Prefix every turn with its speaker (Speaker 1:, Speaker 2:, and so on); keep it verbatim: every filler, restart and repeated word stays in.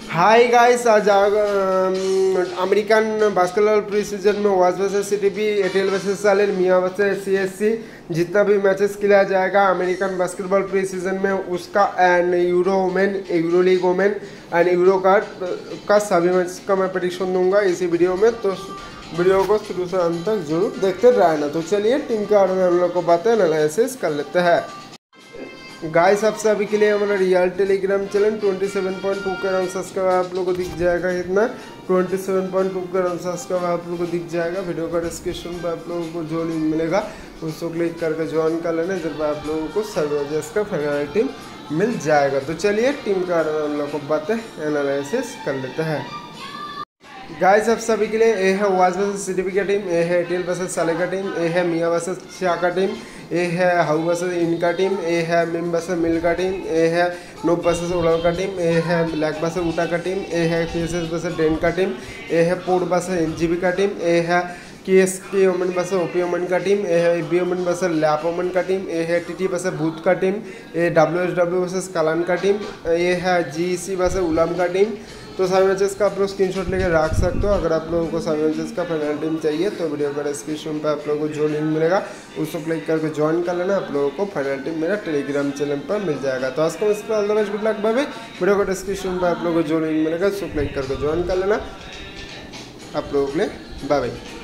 Speaker 1: हाय guys, आज American basketball pre season में वाज वर्सेस सीटीपी, एटीएल वर्सेस सालेर, मिया वर्सेस सीएससी जितना भी मैचेस खेला जाएगा अमेरिकन बास्केटबॉल प्री सीजन में उसका and Euro women, Euro league women and Euro card का सभी मैच का मैं प्रेडिक्शन दूंगा इसी वीडियो में। तो वीडियो को शुरू से अंत तक जरूर देखते रहना। तो चलिए टीम के बारे में हम लोग को बातें एनालिसिस कर लेते हैं। गाइस, आप सभी के लिए हमारा रियल टेलीग्राम चैनल सत्ताईस पॉइंट टू का सब्सक्राइब आप लोगों को दिख जाएगा। कितना सत्ताईस पॉइंट टू का सब्सक्राइब आप लोगों को दिख जाएगा। वीडियो का डिस्क्रिप्शन पर आप लोगों को जो लिंक मिलेगा उसको क्लिक करके ज्वाइन कर लेना, जब आप लोगों को सर्वेजेस का फाइनल टीम मिल जाएगा। तो चलिए टीम का हम लोग को बातें एनालिसिस कर लेते हैं। गाइस, आप सभी के लिए ए है वाज वर्सेस सीटीपी का टीम, ए है एटीएल वर्सेस साले का टीम, ए है मिया वर्सेस शाह का टीम, ए है हाउ वर्सेस इन का टीम, ए है मिम वर्सेस मिल का टीम, ए है नोब वर्सेस उड़ाल का टीम, ए है ब्लैक वर्सेस उटा का टीम, ए है केएसएस वर्सेस डेन का टीम, ए है पोर्ट वर्सेस एनजीबी का टीम, ए है केएसके ओमन वर्सेस ओपी ओमन का टीम, ए है एबी ओमन वर्सेस लैप ओमन का टीम, ए है टीटी वर्सेस भूत का टीम, ए डब्ल्यूएसडब्ल्यू वर्सेस कलान का टीम, ए है जीसी वर्सेस उलाम का टीम। तो सभी मैचेस का आप लोग स्क्रीनशॉट लेके रख सकते हो। अगर आप लोगों को सभी मैचेस का फाइनल टीम चाहिए तो वीडियो का डिस्क्रिप्शन पे आप लोगों को जो लिंक मिलेगा उसको क्लिक करके ज्वाइन कर लेना। आप लोगों को फाइनल टीम मेरा टेलीग्राम चैनल पर मिल जाएगा। तो आज को इस पर all the best, good luck, bye bye. Video का डिस्क्रिप्शन पर आप लोगों को जो लिंक मिलेगा उसको क्लिक करके ज्वाइन कर लेना। आप लोगों के लिए बाय बाय।